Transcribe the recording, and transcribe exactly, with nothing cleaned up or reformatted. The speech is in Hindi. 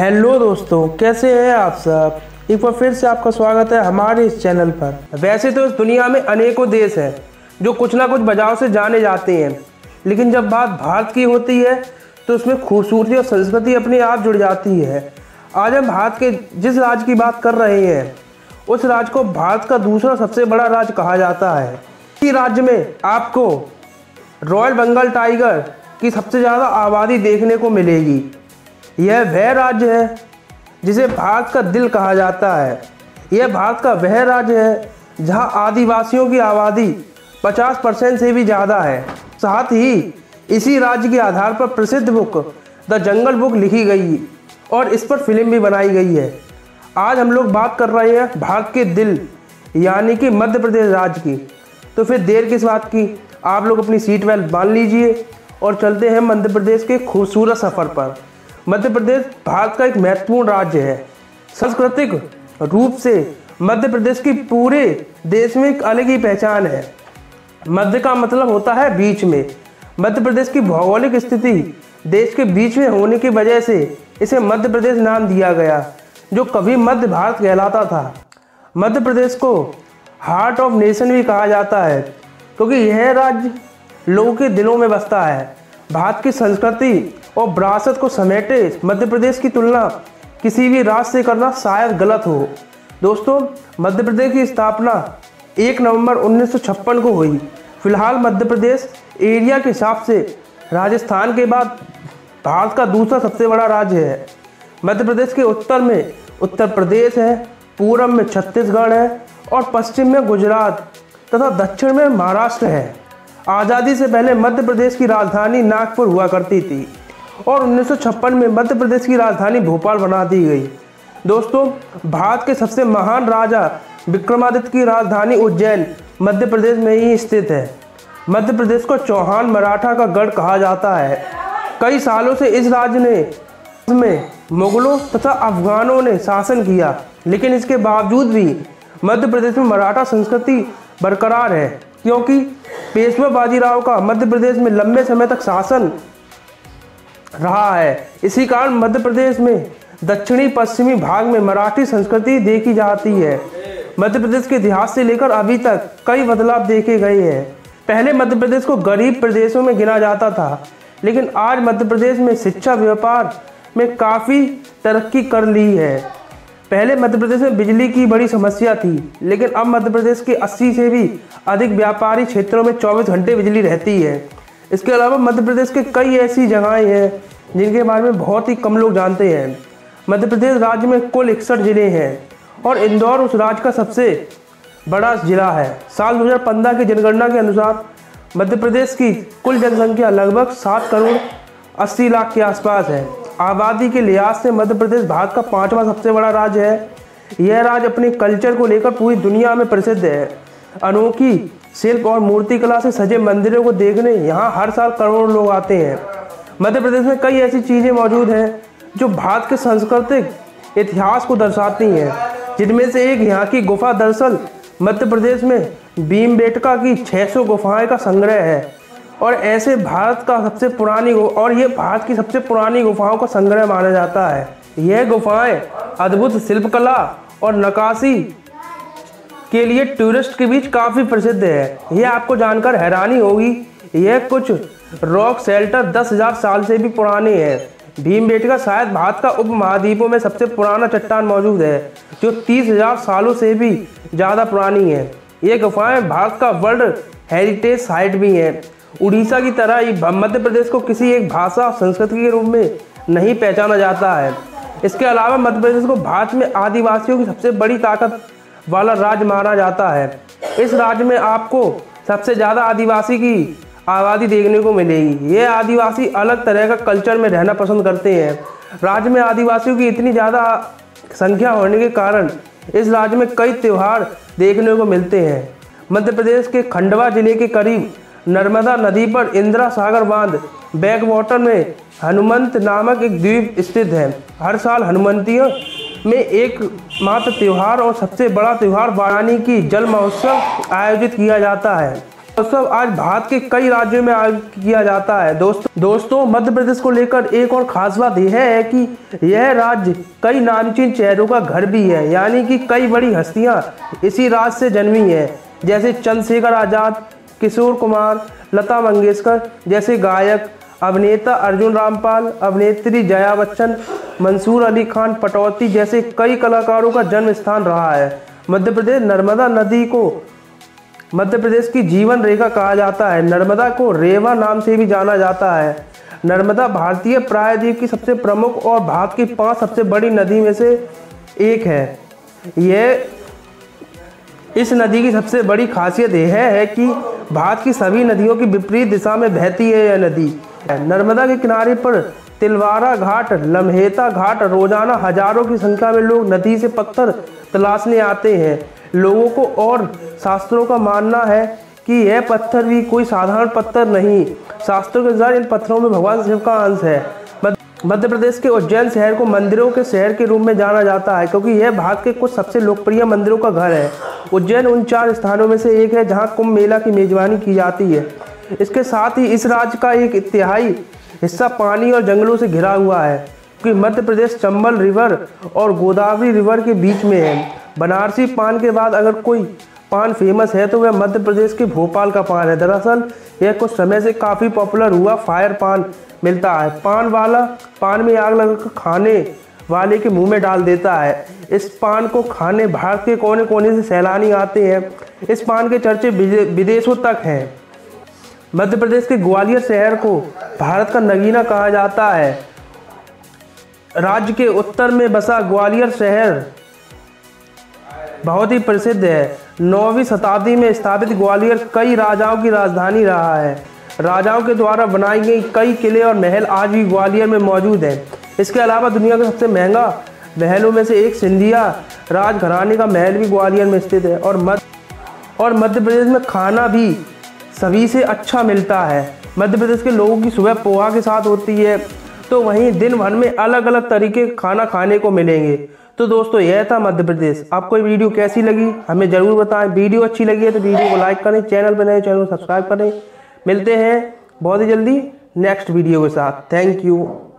हेलो दोस्तों, कैसे हैं आप सब। एक बार फिर से आपका स्वागत है हमारे इस चैनल पर। वैसे तो इस दुनिया में अनेकों देश हैं जो कुछ ना कुछ वजहों से जाने जाते हैं, लेकिन जब बात भारत की होती है तो उसमें खूबसूरती और संस्कृति अपने आप जुड़ जाती है। आज हम भारत के जिस राज्य की बात कर रहे हैं उस राज्य को भारत का दूसरा सबसे बड़ा राज्य कहा जाता है। इसी राज्य में आपको रॉयल बंगाल टाइगर की सबसे ज़्यादा आबादी देखने को मिलेगी। यह वह राज्य है जिसे भारत का दिल कहा जाता है। यह भारत का वह राज्य है जहां आदिवासियों की आबादी पचास परसेंट से भी ज़्यादा है। साथ ही इसी राज्य के आधार पर प्रसिद्ध बुक द जंगल बुक लिखी गई और इस पर फिल्म भी बनाई गई है। आज हम लोग बात कर रहे हैं भारत के दिल यानी कि मध्य प्रदेश राज्य की। तो फिर देर किस बात की, आप लोग अपनी सीट बेल्ट बांध लीजिए और चलते हैं मध्य प्रदेश के खूबसूरत सफ़र पर। मध्य प्रदेश भारत का एक महत्वपूर्ण राज्य है। सांस्कृतिक रूप से मध्य प्रदेश की पूरे देश में एक अलग ही पहचान है। मध्य का मतलब होता है बीच में। मध्य प्रदेश की भौगोलिक स्थिति देश के बीच में होने की वजह से इसे मध्य प्रदेश नाम दिया गया, जो कभी मध्य भारत कहलाता था। मध्य प्रदेश को हार्ट ऑफ नेशन भी कहा जाता है क्योंकि यह राज्य लोगों के दिलों में बसता है। भारत की संस्कृति और विरासत को समेटे मध्य प्रदेश की तुलना किसी भी राज्य से करना शायद गलत हो। दोस्तों, मध्य प्रदेश की स्थापना एक नवंबर उन्नीस सौ छप्पन को हुई। फिलहाल मध्य प्रदेश एरिया के हिसाब से राजस्थान के बाद भारत का दूसरा सबसे बड़ा राज्य है। मध्य प्रदेश के उत्तर में उत्तर प्रदेश है, पूर्व में छत्तीसगढ़ है और पश्चिम में गुजरात तथा दक्षिण में महाराष्ट्र है। आज़ादी से पहले मध्य प्रदेश की राजधानी नागपुर हुआ करती थी और उन्नीस सौ छप्पन में मध्य प्रदेश की राजधानी भोपाल बना दी गई। दोस्तों, भारत के सबसे महान राजा विक्रमादित्य की राजधानी उज्जैन मध्य प्रदेश में ही स्थित है। मध्य प्रदेश को चौहान मराठा का गढ़ कहा जाता है। कई सालों से इस राज्य ने में मुगलों तथा अफगानों ने शासन किया, लेकिन इसके बावजूद भी मध्य प्रदेश में मराठा संस्कृति बरकरार है क्योंकि पेशवा बाजीराव का मध्य प्रदेश में लंबे समय तक शासन रहा है। इसी कारण मध्य प्रदेश में दक्षिणी पश्चिमी भाग में मराठी संस्कृति देखी जाती है। मध्य प्रदेश के इतिहास से लेकर अभी तक कई बदलाव देखे गए हैं। पहले मध्य प्रदेश को गरीब प्रदेशों में गिना जाता था, लेकिन आज मध्य प्रदेश में शिक्षा व्यापार में काफ़ी तरक्की कर ली है। पहले मध्य प्रदेश में बिजली की बड़ी समस्या थी, लेकिन अब मध्य प्रदेश के अस्सी से भी अधिक व्यापारी क्षेत्रों में चौबीस घंटे बिजली रहती है। इसके अलावा मध्य प्रदेश के कई ऐसी जगहें हैं जिनके बारे में बहुत ही कम लोग जानते हैं। मध्य प्रदेश राज्य में कुल इकसठ ज़िले हैं और इंदौर उस राज्य का सबसे बड़ा ज़िला है। साल दो हज़ार पंद्रह की जनगणना के अनुसार मध्य प्रदेश की कुल जनसंख्या लगभग सात करोड़ अस्सी लाख के आसपास है। आबादी के लिहाज से मध्य प्रदेश भारत का पाँचवा सबसे बड़ा राज्य है। यह राज्य अपने कल्चर को लेकर पूरी दुनिया में प्रसिद्ध है। अनोखी शिल्प और मूर्तिकला से सजे मंदिरों को देखने यहाँ हर साल करोड़ों लोग आते हैं। मध्य प्रदेश में कई ऐसी चीज़ें मौजूद हैं जो भारत के सांस्कृतिक इतिहास को दर्शाती हैं, जिनमें से एक यहाँ की गुफा। दरअसल मध्य प्रदेश में भीमबेटका की छह सौ गुफाएं का संग्रह है और ऐसे भारत का सबसे पुरानी और ये भारत की सबसे पुरानी गुफाओं का संग्रह माना जाता है। यह गुफाएं अद्भुत शिल्पकला और नक्काशी के लिए टूरिस्ट के बीच काफ़ी प्रसिद्ध है। यह आपको जानकर हैरानी होगी, यह कुछ रॉक शेल्टर दस हज़ार साल से भी पुराने हैं। भीमबेटका शायद भारत का उपमहाद्वीपों में सबसे पुराना चट्टान मौजूद है जो तीस हज़ार सालों से भी ज़्यादा पुरानी है। ये गुफाएं भारत का वर्ल्ड हेरिटेज साइट भी हैं। उड़ीसा की तरह ही मध्य प्रदेश को किसी एक भाषा संस्कृति के रूप में नहीं पहचाना जाता है। इसके अलावा मध्य प्रदेश को भारत में आदिवासियों की सबसे बड़ी ताकत वाला राज्य माना जाता है। इस राज्य में आपको सबसे ज़्यादा आदिवासी की आबादी देखने को मिलेगी। ये आदिवासी अलग तरह का कल्चर में रहना पसंद करते हैं। राज्य में आदिवासियों की इतनी ज़्यादा संख्या होने के कारण इस राज्य में कई त्यौहार देखने को मिलते हैं। मध्य प्रदेश के खंडवा जिले के करीब नर्मदा नदी पर इंदिरा सागर बांध बैक वाटर में हनुमंत नामक एक द्वीप स्थित है। हर साल हनुमंतियों में एक मात्र त्यौहार और सबसे बड़ा त्यौहार वाराणसी की जल महोत्सव आयोजित किया जाता है। सब आज भारत के कई राज्यों में आयोजित किया जाता है। दोस्तों दोस्तों मध्य प्रदेश को लेकर एक और खास बात यह है कि यह राज्य कई नामचीन चेहरों का घर भी है, यानी कि कई बड़ी हस्तियां इसी राज्य से जन्मी हैं, जैसे चंद्रशेखर आजाद, किशोर कुमार, लता मंगेशकर जैसे गायक, अभिनेता अर्जुन रामपाल, अभिनेत्री जया बच्चन, मंसूर अली खान पटौती जैसे कई कलाकारों का जन्म स्थान रहा है। मध्य प्रदेश नर्मदा नदी को मध्य प्रदेश की जीवन रेखा कहा जाता है। नर्मदा को रेवा नाम से भी जाना जाता है। नर्मदा भारतीय प्रायद्वीप की सबसे प्रमुख और भारत की पांच सबसे बड़ी नदी में से एक है। यह इस नदी की सबसे बड़ी खासियत यह है कि भारत की सभी नदियों की विपरीत दिशा में बहती है। यह नदी नर्मदा के किनारे पर तिलवारा घाट, लम्हेता घाट, रोजाना हजारों की संख्या में लोग नदी से पत्थर तलाशने आते हैं। लोगों को और शास्त्रों का मानना है कि यह पत्थर भी कोई साधारण पत्थर नहीं, शास्त्रों के अनुसार इन पत्थरों में भगवान शिव का अंश है। मध्य प्रदेश के उज्जैन शहर को मंदिरों के शहर के रूप में जाना जाता है, क्योंकि यह भारत के कुछ सबसे लोकप्रिय मंदिरों का घर है। उज्जैन उन चार स्थानों में से एक है जहां कुंभ मेला की मेजबानी की जाती है। इसके साथ ही इस राज्य का एक तिहाई हिस्सा पानी और जंगलों से घिरा हुआ है, क्योंकि मध्य प्रदेश चंबल रिवर और गोदावरी रिवर के बीच में है। बनारसी पान के बाद अगर कोई पान फेमस है तो वह मध्य प्रदेश के भोपाल का पान है। दरअसल यह कुछ समय से काफ़ी पॉपुलर हुआ फायर पान मिलता है। पान वाला पान में आग लगाकर खाने वाले के मुंह में डाल देता है। इस पान को खाने भारत के कोने कोने से सैलानी आते हैं। इस पान के चर्चे विदेशों तक हैं। मध्य प्रदेश के ग्वालियर शहर को भारत का नगीना कहा जाता है। राज्य के उत्तर में बसा ग्वालियर शहर बहुत ही प्रसिद्ध है। नौवीं शताब्दी में स्थापित ग्वालियर कई राजाओं की राजधानी रहा है। राजाओं के द्वारा बनाई गई कई किले और महल आज भी ग्वालियर में मौजूद हैं। इसके अलावा दुनिया का सबसे महंगा महलों में से एक सिंधिया राजघराने का महल भी ग्वालियर में स्थित है। और मध्य और मध्य प्रदेश में खाना भी सभी से अच्छा मिलता है। मध्य प्रदेश के लोगों की सुबह पोहा के साथ होती है, तो वहीं दिन भर में अलग अलग तरीके खाना खाने को मिलेंगे। तो दोस्तों यह था मध्य प्रदेश। आपको ये वीडियो कैसी लगी हमें ज़रूर बताएं। वीडियो अच्छी लगी है तो वीडियो को लाइक करें, चैनल पर नए चैनल को सब्सक्राइब करें। मिलते हैं बहुत ही जल्दी नेक्स्ट वीडियो के साथ। Thank you.